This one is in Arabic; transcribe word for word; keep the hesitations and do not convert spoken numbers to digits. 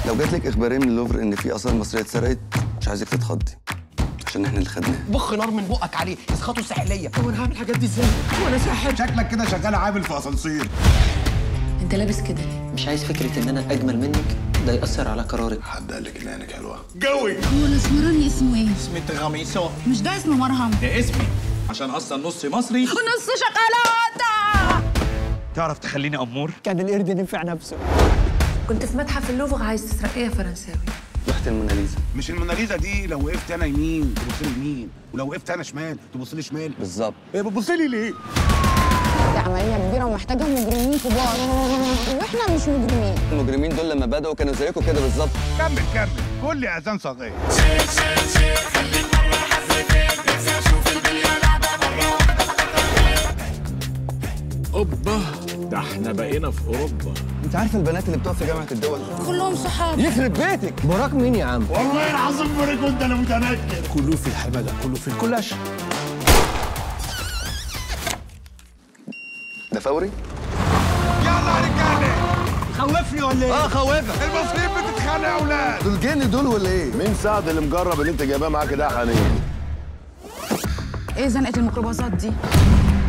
لو جات لك اخباريه من اللوفر ان في اثار مصريه اتسرقت مش عايزك تتخضي عشان احنا اللي خدناها. بخ نار من بقك عليه، اسخاطه ساحليه. هو انا هعمل الحاجات دي ازاي؟ هو انا ساحر؟ شكلك كده شغال عامل في اسانسير. انت لابس كده ليه؟ مش عايز فكره ان انا اجمل منك ده ياثر على قرارك. حد قال لك ان عينك حلوه؟ جوي. هو الاسمراني اسمه ايه؟ اسمي تغميسو. مش ده اسمه مرهم؟ ده اسمي عشان اصلا نص مصري ونص شوكولاته. تعرف تخليني امور؟ كان القرد نفع نفسه. كنت في متحف اللوفر عايز تسرق ايه يا فرنساوي؟ لوحه الموناليزا. مش الموناليزا دي لو وقفت انا يمين تبص لي يمين، ولو وقفت انا شمال تبص لي شمال. بالظبط. ايه بتبص لي ليه؟ دي عمليه كبيره ومحتاجه مجرمين كبار، واحنا مش مجرمين. المجرمين دول لما بدأوا كانوا زيكم كده بالظبط. كمل كمل، كل اذان صغير. اوبا، ده احنا بقينا في اوروبا. انت عارف البنات اللي بتقف في جامعه الدول كلهم صحاب. يخرب بيتك. براك مين يا عم؟ والله العظيم بريك وانت انا متنكر. كله في الحماده، كله في الكلاش. ده فوري؟ يلا يا رجاله. خوفني ولا ايه؟ اه خوافك. المصريين بتتخانق يا اولاد. دول جن دول ولا ايه؟ مين سعد اللي مجرب اللي انت جايباه معاك ده يا حنين؟ ايه زنقه الميكروباصات دي؟